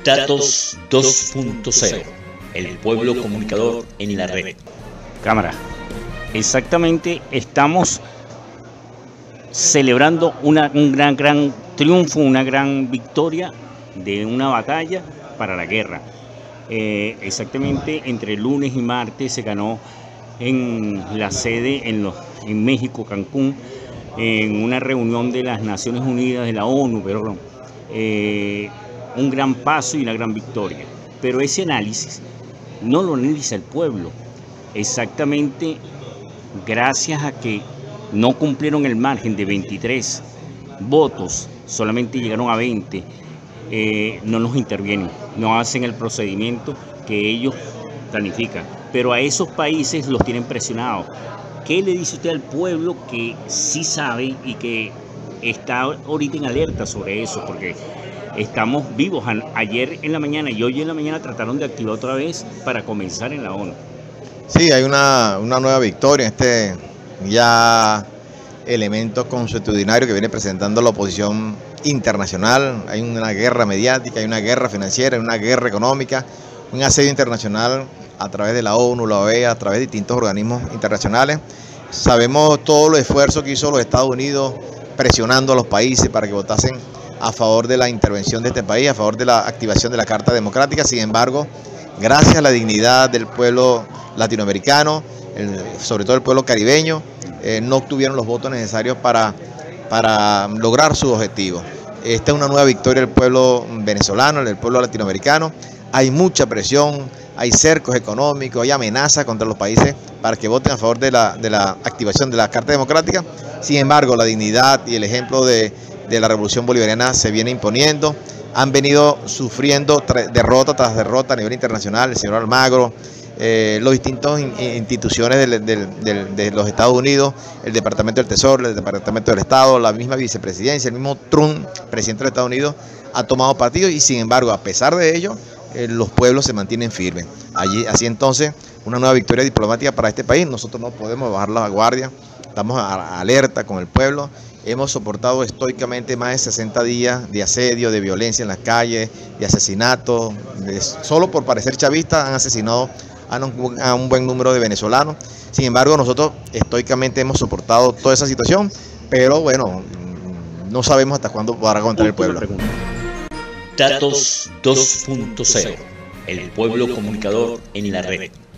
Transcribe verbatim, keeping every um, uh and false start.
Datos dos punto cero, el pueblo comunicador en la red. Cámara, exactamente estamos celebrando una, un gran, gran triunfo, una gran victoria de una batalla para la guerra. Eh, exactamente entre lunes y martes se ganó en la sede en, los, en México, Cancún, en una reunión de las Naciones Unidas, de la ONU, perdón, eh, un gran paso y una gran victoria. Pero ese análisis no lo analiza el pueblo. Exactamente gracias a que no cumplieron el margen de veintitrés votos, solamente llegaron a veinte, eh, no nos intervienen, no hacen el procedimiento que ellos planifican. Pero a esos países los tienen presionados. ¿Qué le dice usted al pueblo que sí sabe y que está ahorita en alerta sobre eso? Porque estamos vivos. Ayer en la mañana y hoy en la mañana trataron de activar otra vez para comenzar en la ONU. Sí, hay una, una nueva victoria, este ya elemento consuetudinario que viene presentando la oposición internacional. Hay una guerra mediática, hay una guerra financiera, hay una guerra económica, un asedio internacional a través de la ONU, la O E A, a través de distintos organismos internacionales. Sabemos todo los esfuerzos que hizo los Estados Unidos presionando a los países para que votasen a favor de la intervención de este país, a favor de la activación de la Carta Democrática. Sin embargo, gracias a la dignidad del pueblo latinoamericano, el, sobre todo el pueblo caribeño, eh, no obtuvieron los votos necesarios para, para lograr su objetivo. Esta es una nueva victoria del pueblo venezolano, del pueblo latinoamericano. Hay mucha presión, hay cercos económicos, hay amenazas contra los países para que voten a favor de la, de la activación de la Carta Democrática. Sin embargo, la dignidad y el ejemplo de, de la Revolución Bolivariana se viene imponiendo. Han venido sufriendo derrota tras derrota a nivel internacional, el señor Almagro, eh, los distintos in, instituciones de, de, de, de los Estados Unidos, el Departamento del Tesoro, el Departamento del Estado, la misma vicepresidencia, el mismo Trump, presidente de los Estados Unidos, ha tomado partido y sin embargo, a pesar de ello, eh, los pueblos se mantienen firmes. Allí, así entonces, una nueva victoria diplomática para este país. Nosotros no podemos bajar la guardia, estamos a, a alerta con el pueblo. Hemos soportado estoicamente más de sesenta días de asedio, de violencia en las calles, de asesinatos. De, solo por parecer chavistas han asesinado a un, a un buen número de venezolanos. Sin embargo, nosotros estoicamente hemos soportado toda esa situación, pero bueno, no sabemos hasta cuándo podrá aguantar el pueblo. Datos dos punto cero, el pueblo comunicador en la red.